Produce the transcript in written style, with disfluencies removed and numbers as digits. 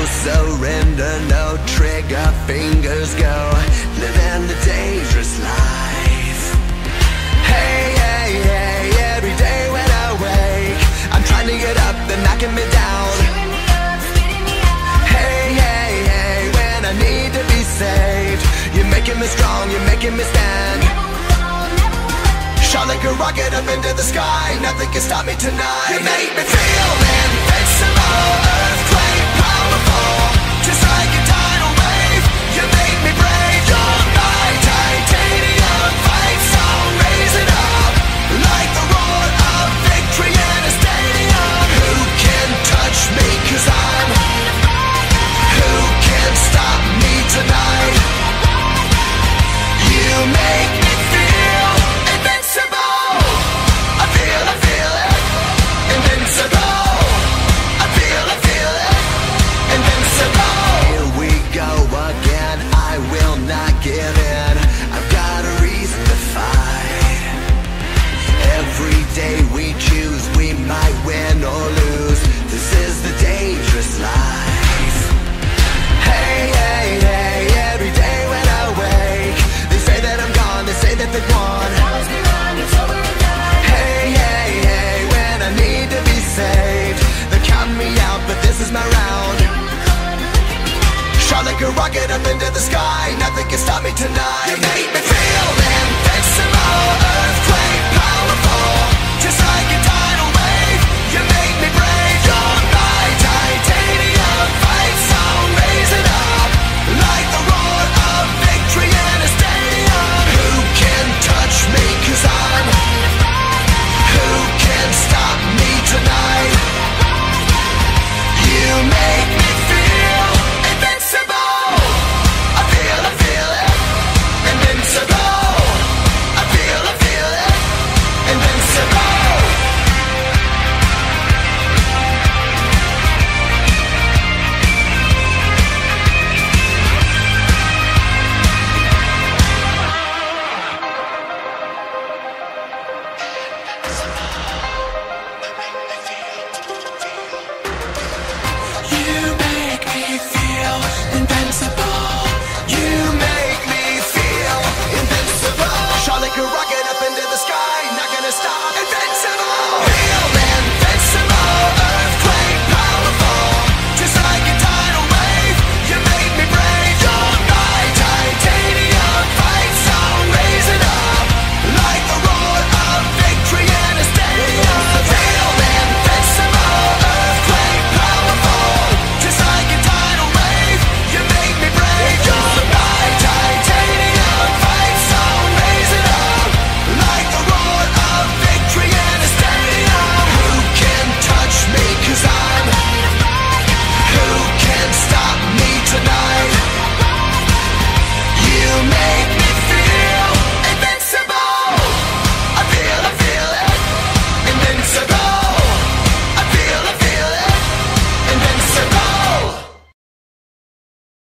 surrender, no trigger fingers go, living the dangerous life. Hey, hey, hey, every day when I wake, I'm trying to get up, they're knocking me down. Hey, hey, hey, when I need to be saved, you're making me strong, you're making me stand. Shot like a rocket up into the sky, nothing can stop me tonight. You make me feel invincible, earthquake powerful, just like a tidal wave. You make me brave, you're my titanium fight song, raise it up like the roar of victory in a stadium. Who can touch me, 'cause I'm who can stop me tonight? You make me feel invincible. I feel it, invincible. I feel it, invincible. Here we go again, I will not give in. I've got a reason to fight. Every day we choose, we might win or lose. This is the dangerous life. Hey, hey, hey, every day when I wake, they say that I'm gone, they say that they've won. Hey, hey, hey, when I need to be saved, they're counting me out, but this is my round. Shot like a rocket up into the sky, nothing can stop me tonight. You make me feel it.